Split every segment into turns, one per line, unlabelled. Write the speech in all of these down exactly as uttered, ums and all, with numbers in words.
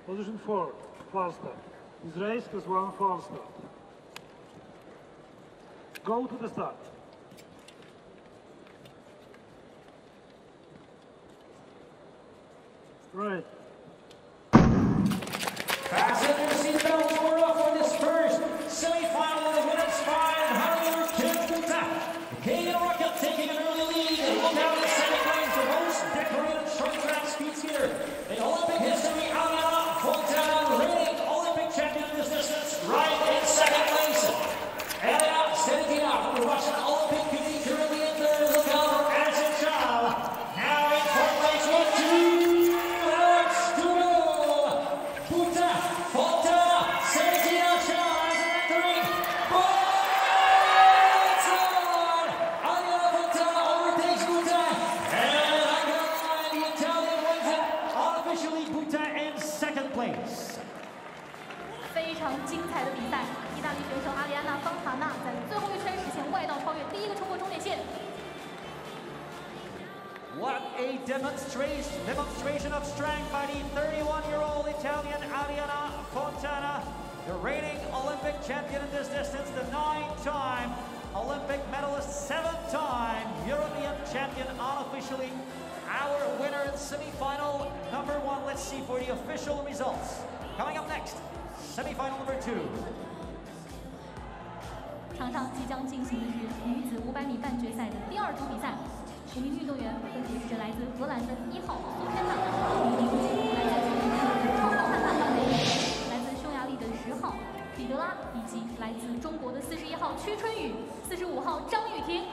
Position four, false start. This race has one false start. Go to the start. Right.
Fasten your seatbelts. We're off for this first semi-final of the women's five hundred Kim. The King and Rocket taking an early lead. And look out the second lane for most decorated short track speed skater in Olympic history. Aliana Fontana, reigning Olympic champion in this distance, right in second place. Elena Seretina from the Russian Olympic Committee currently in third. Look out for Addison Chow. Now in fourth place with two. What a demonstration, demonstration of strength by the thirty-one-year-old Italian Arianna Fontana, the reigning Olympic champion in this distance, the nine-time Olympic medalist, seven-time European champion, unofficially our winner in semi-final number one. Let's see for the official results. Coming up next, semi-final number two.
场上即将进行的是女子五百米半决赛的第二组比赛。五名运动员分别是来自荷兰的一号苏珊娜，来自瑞典的超浩瀚范范雷，来自匈牙利的十号彼得拉，以及来自中国的四十一号屈春雨、四十五号张雨婷。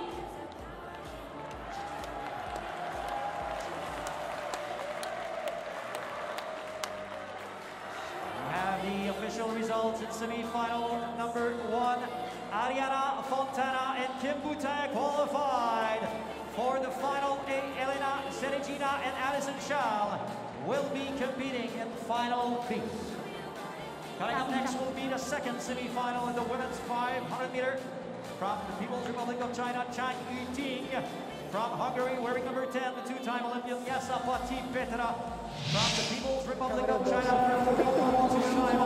The official results in semi-final number one. Arianna Fontana and Kim Boutin qualified for the final eight. Elena Seretina and Addison Chow will be competing in final B. Coming up next will be the second semi-final in the women's five hundred meter. From the People's Republic of China, Chang Yuting. From Hungary, wearing number ten, the two-time Olympian Yasapati Petra. From the People's Republic of China, two-time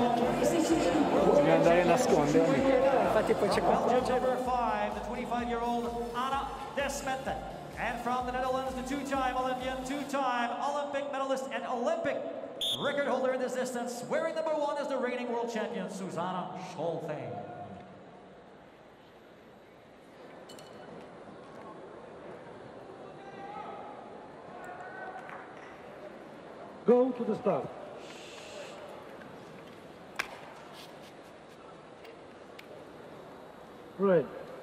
Olympian. Belgium number five, the twenty-five-year-old Anna Desmet. And from the Netherlands, the two-time Olympian, two-time Olympic medalist and Olympic record holder in this distance. Wearing number one is the reigning world champion, Susanna Scholting.
Go to the start. Right.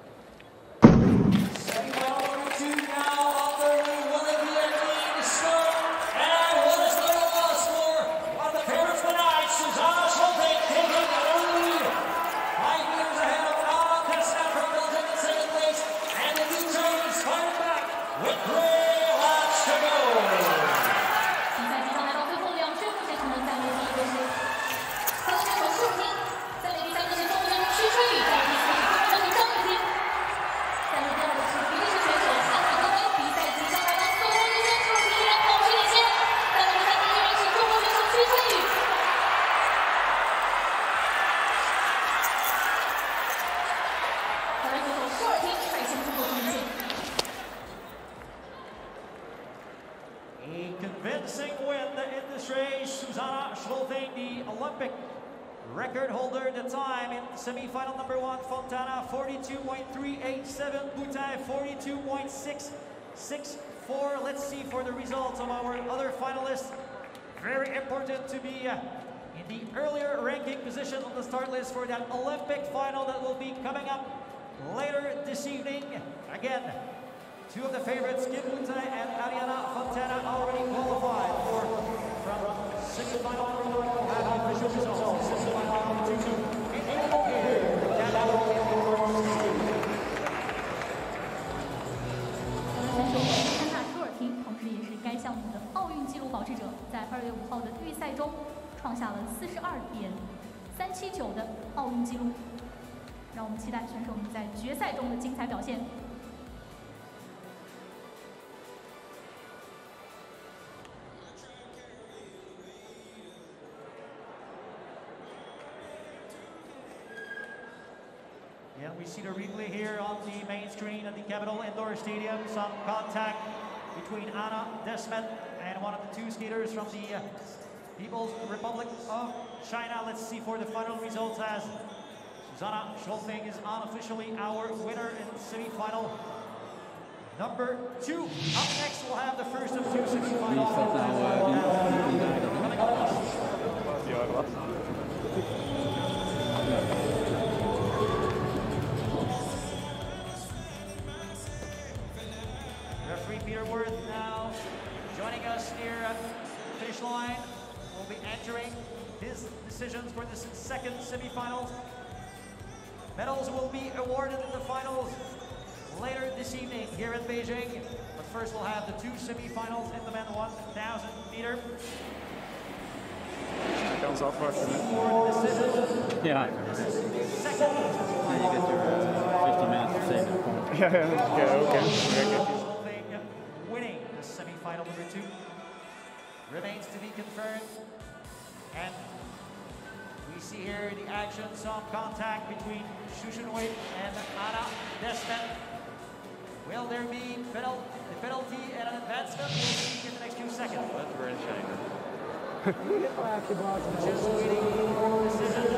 Convincing win in this race. Susanna Scholting, the Olympic record holder at the time in semi-final number one. Fontana forty-two point three eight seven, Boutin forty-two point six six four. Let's see for the results of our other finalists. Very important to be uh, in the earlier ranking position on the start list for that Olympic final that will be coming up later this evening. Again, two of the favorites, Kim Boutin and Arianna Fontana, already qualified for from semi-final number one. We'll have the official results. Semi-final number two. Here,
选手安娜舒尔廷，同时也是该项目的奥运纪录保持者，在二月五号的预赛中创下了四十二点三七九的奥运纪录。让我们期待选手们在决赛中的精彩表现。
Again, we see the replay here on the main screen at the Capital Indoor Stadium. Some contact between Anna Desmet and one of the two skaters from the uh, People's Republic of China. Let's see for the final results as Susanna Scholting is unofficially our winner in semi-final number two. Up next, we'll have the first of two semi-finals. Coming up. Referee Peter Worth now joining us near the finish line. Will be entering his decisions for this second semifinals. Medals will be awarded in the finals later this evening here in Beijing. But first we'll have the two semifinals in the men one thousand meter.
Comes off first.
For the decision.
Yeah.
Second.
And you get your uh, fifty minutes to save that point.
Yeah, yeah, okay, okay.
Winning the semifinal number two. Remains to be confirmed. And we see here the action, some contact between Xu Shunwei and Anna Desmet. Will there be penal the penalty and an advancement? We'll see in the next few seconds.
That's very China.
Just waiting for the decision.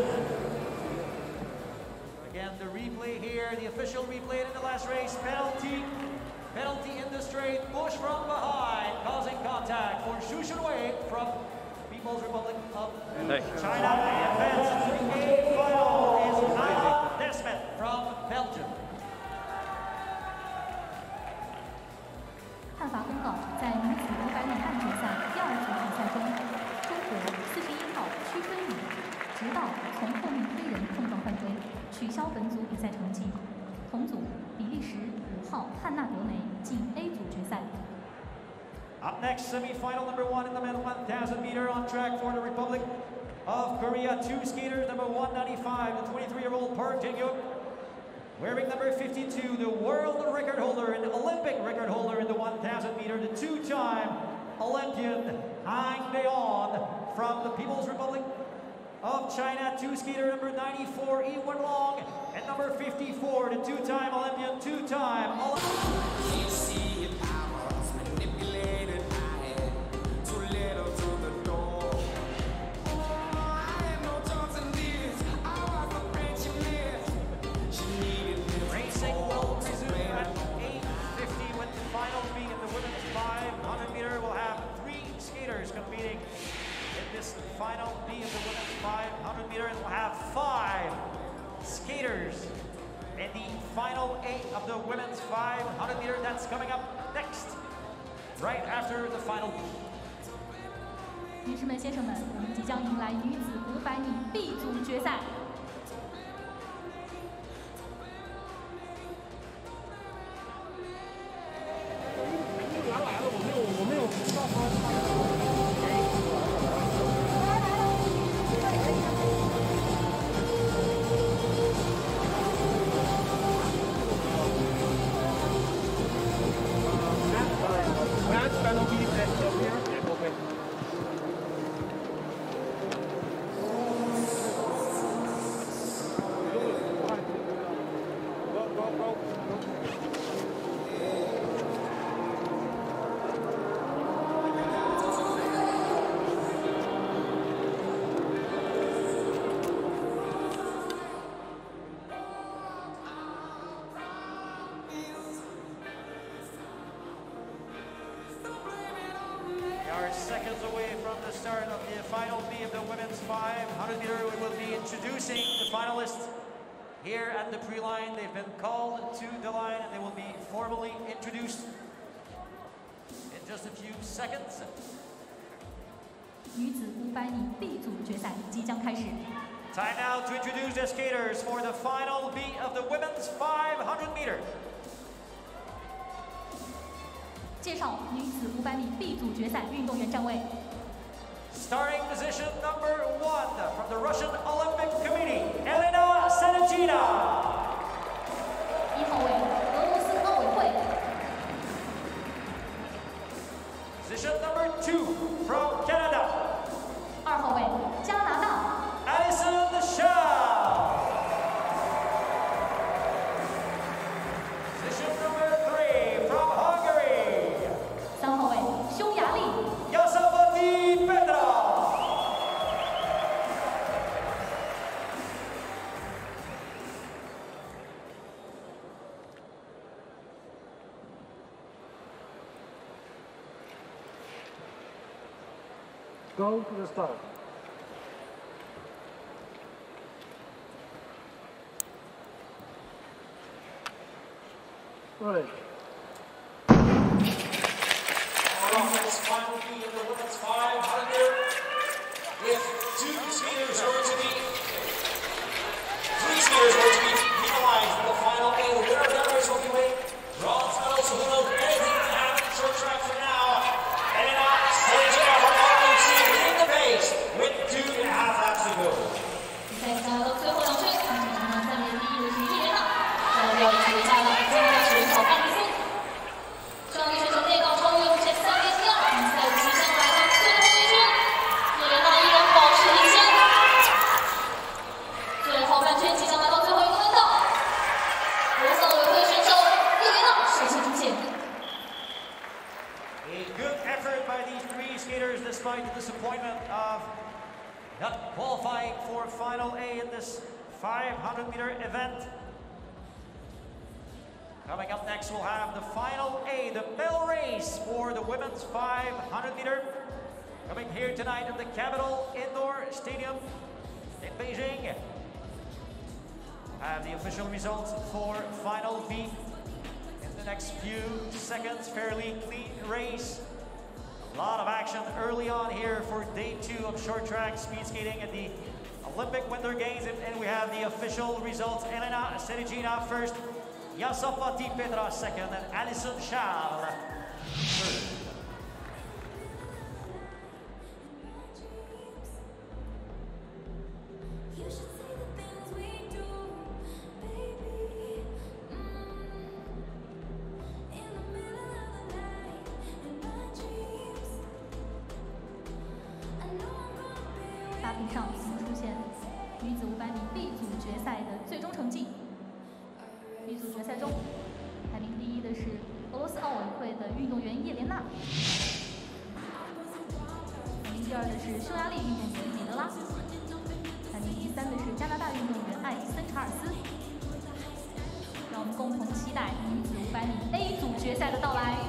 Again, the replay here, the official replay in the last race. Penalty. Penalty in the straight, push from behind, causing contact for Xu Shunwei from People's Republic of
Hey.
China. And advances to the eighth final is Anna Desmet from Belgium.
判罚公告：在女子五百米半决赛第二组比赛中，中国四十一号屈春雨直道从后面推人碰撞犯规，取消本组比赛成绩。同组，比利时五号汉娜德梅进 A 组决赛。
Up next, semi-final number one in the men one thousand meter on track for the Republic of Korea. Two skaters, number one ninety-five, the twenty-three-year-old Park Jin-hyuk, wearing number fifty-two, the world record holder and Olympic record holder in the one thousand meter, the two-time Olympian Han Daeon from the People's Republic of China. Two skater number ninety-four, Yi Wenlong, and number fifty-four, the two-time Olympian, two-time Olympian. Competing in this final B of the women's five hundred meter, and we'll have five skaters in the final eight of the women's five hundred meter. That's coming up next, right after the final.
女士们、先生们，我们即将迎来女子五百米 B 组决赛。
Seconds away from the start of the final B of the women's five hundred meter. We will be introducing the finalists here at the pre-line. They've been called to the line and they will be formally introduced in just a few seconds.
女子五百米 B 组决赛即将开始。
Time now to introduce the skaters for the final B of the women's five hundred meter.
介绍女子五百米 B 组决赛运动员站位。
Starting position number one from the Russian Olympic Committee, Elena Senechina.
一号位，俄罗斯奥委会。
Position number two from Canada.
二号位，加拿大。
Alison Shaw.
Go to the start. Right.
This final beat in the women's five hundred with two skaters going to be, three skaters going to be penalized for the final eight. The winner of that race will be winning bronze medal, so who knows anything can happen in short track from now. And now, Sergio from R O C leading the pace with two and a half laps to go.
比赛加到最后两圈，场上暂列第一的是伊莲娜，在料理处理下了今天的选手艾丽森。上一选手内杠超越目前三连第二，比赛即将来到最后一圈，伊莲娜依然保持领先。最后半圈即将来到最后一个弯道，罗桑委会选手伊莲娜率先出现。
A good effort by these three skaters despite the disappointment of not qualifying for Final A in this five hundred meter event. Coming up next, we'll have the Final A, the medal race for the women's five hundred meter. Coming here tonight in the Capital Indoor Stadium in Beijing. Have the official results for Final B in the next few seconds. Fairly clean race. A lot of action early on here for day two of short track speed skating at the Olympic Winter Games. And we have the official results. Elena Serigina first, Yasopati Petra second, and Alison Charles third.
大屏上已经出现女子五百米 B 组决赛的最终成绩。B 组决赛中，排名第一的是俄罗斯奥委会的运动员叶莲娜，排名第二的是匈牙利运动员米德拉，排名第三的是加拿大运动员艾森查尔斯。让我们共同期待女子五百米 A 组决赛的到来。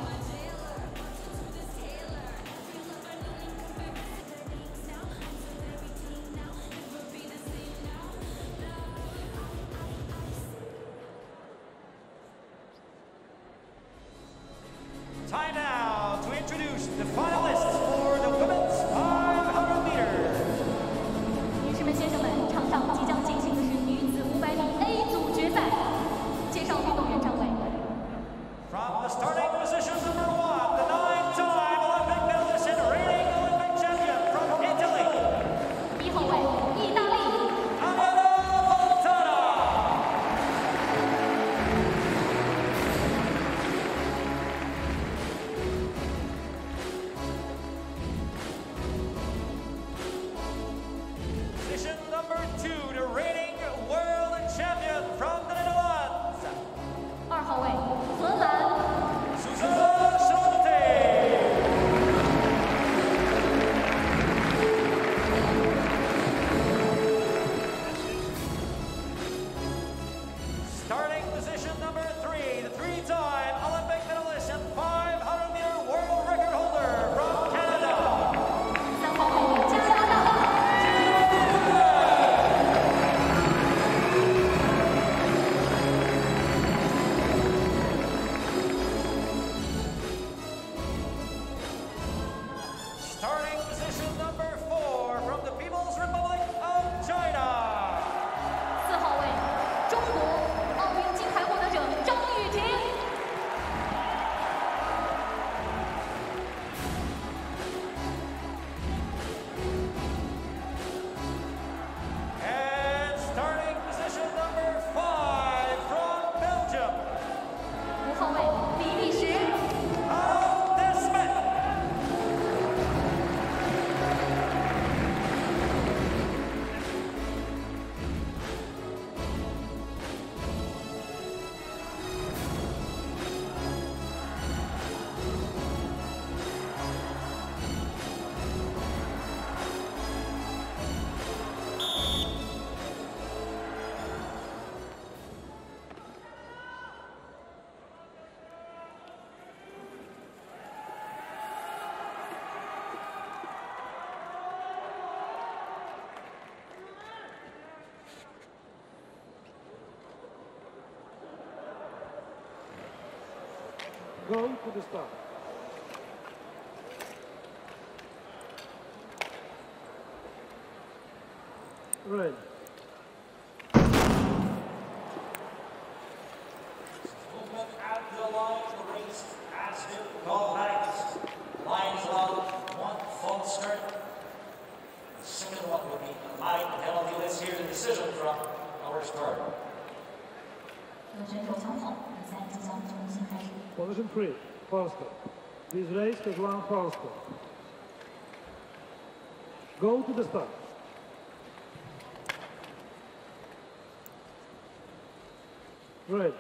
Time now to introduce the finalists for the women's five hundred meter.
女士们、先生们，场上即将进行的是女子五百米 A 组决赛，介绍运动员站位。
From the starting position number one, the nine-time Olympic medalist and reigning Olympic champion from Italy.
一号位，意大利。
Amanda Fontana. Position number two, the reigning world champion from the Netherlands.
二号位，荷兰。
Susanne Schulte. Starting position number three, the three-time Olympic medalist and five hundred meter world record holder from Canada.
三号位，加拿大。
Starting position number four from the People's Republic of China.
四号位，中国奥运金牌获得者张雨婷。
And starting position number five from Belgium.
五号位，比利时。
Harold Desmet.
Go to the start. Ready.
Movement at the line, the race has been called back. Lines allowed one false start. The second one will be a line penalty. Let's hear the decision from our start.
有选手抢跑，比赛即将重新开始。
Position three, faster. This race has one faster. Go to the start. Ready.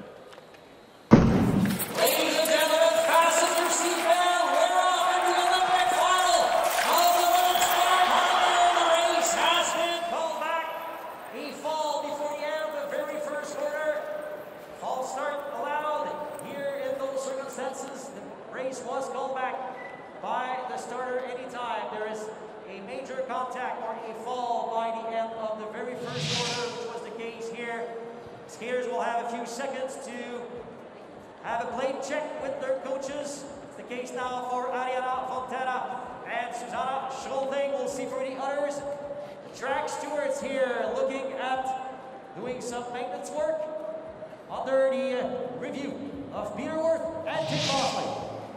Ladies and gentlemen, fasten your seatbelt. We're off into the Olympic final of the women's five hundred. The race has been called back. A fall before the end of the very first quarter. False start allowed here in those circumstances. The race was called back by the starter anytime there is a major contact or a fall by the end of the very first quarter, which was the case here. Skaters will have a few seconds to have a plate check with their coaches. It's the case now for Ariana Fontana and Susanna Schulting. We'll see for the others. The track stewards here looking at doing some maintenance work under the uh, review of Peter Worth and Tim Mosley.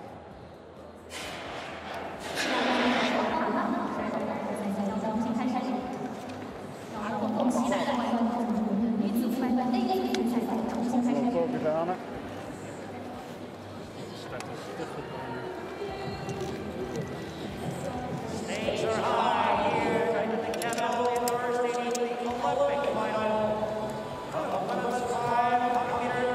比赛即将重新开始。让我们共同期待的女子五百米 A A 比赛重新开始。
Stakes are high here at the Capital University Olympic final of the women's five hundred meter.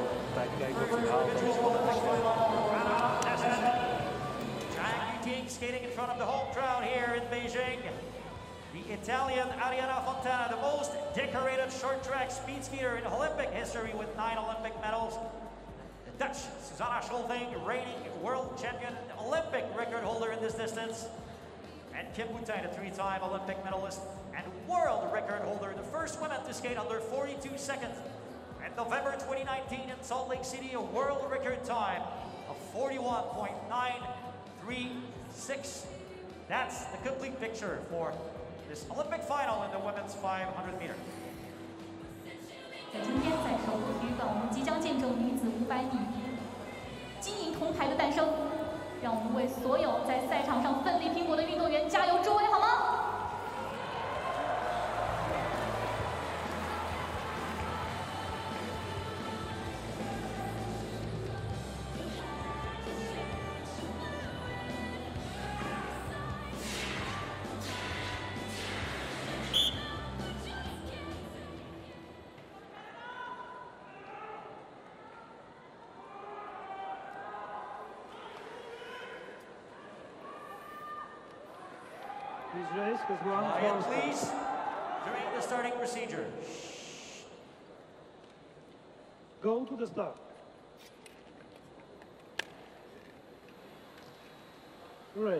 Zhang Yuting skating in front of the home crowd here in Beijing. The Italian Ariana Fontana, the most decorated short track speed skater in Olympic history with nine Olympic medals. The Dutch Susanna Schulting, reigning world champion, Olympic record holder in this distance. And Kim Boutin, the three-time Olympic medalist and world record holder, the first woman to skate under forty-two seconds. And November twenty nineteen in Salt Lake City, a world record time of forty-one point nine three six. That's the complete picture for this Olympic final in the women's five hundred meter.
在今天，在首都体育馆，我们即将见证女子五百米金银铜牌的诞生。让我们为所有在赛场上奋力拼搏的运动员加油助威，好吗？
This race has one
Quiet,
faster.
please, during the starting procedure.
Go to the start. Ready.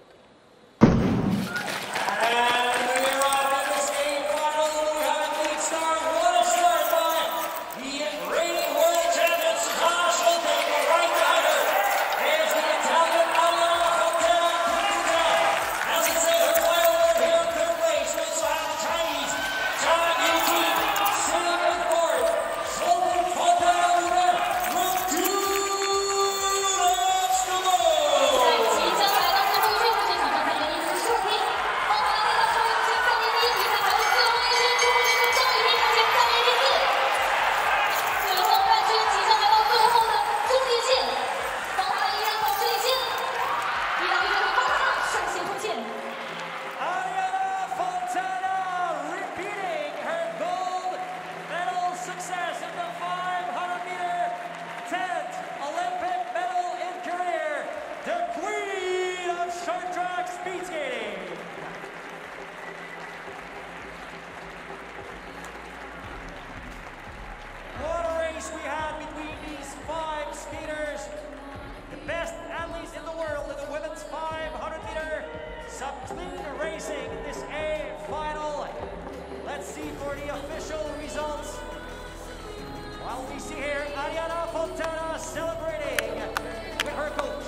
And we're off in the skate final. We have a lead start. What a start by the reigning world champion Susanna Schulting. Right behind her is the Italian Ariana Fontana. As I said, her final word here in third place. We also have the Chinese Zhang Yuting sitting in fourth. Schulting, Fontana, winner. Round two, let's go!
在即将来到最后一圈，目前场上排名依次是第一，包含了张雨婷排名第一，比赛还有最后一圈，中国女的张雨婷目前排名第四。最后半圈即将来到最后的终点线，包含了依然保持领先，一到一的方法率先冲线。
Ariana Fontana repeating her gold medal success in the five hundred meter, tenth Olympic medal in career, the queen of short track speed skating. What a race we had between these five skaters. The best athletes in the world in the women's five hundred meter. Some clean racing in this A final. Let's see for the official results. While we see here Ariana Fontana celebrating her coach.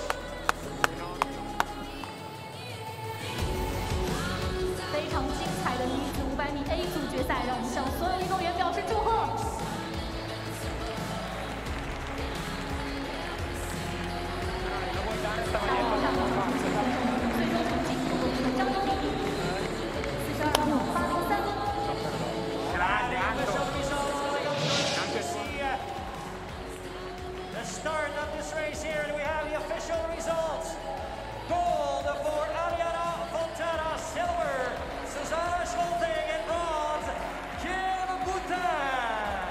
非常精彩的女子五百米 A 组决赛，让我们向所有运动员表示祝贺。大网上选手最终成绩中国队的张优丽，四十二秒八零三。
The start of this race here, and we have the official results. Gold for Ariana Fontana, silver Susanna Schulting, and bronze Kim Bhutan.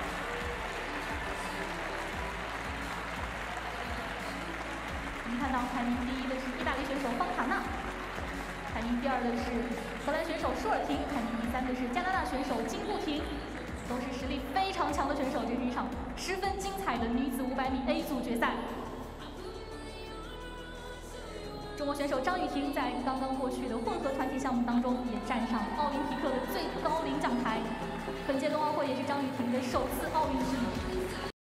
我们看到排名第一的是意大利选手方卡纳，排名第二的是荷兰选手舒尔廷，排名第三的是加拿大选手金步婷。 都是实力非常强的选手，这是一场十分精彩的女子五百米 A 组决赛。中国选手张雨婷在刚刚过去的混合团体项目当中，也站上奥林匹克的最高领奖台。本届冬奥会也是张雨婷的首次奥运之旅。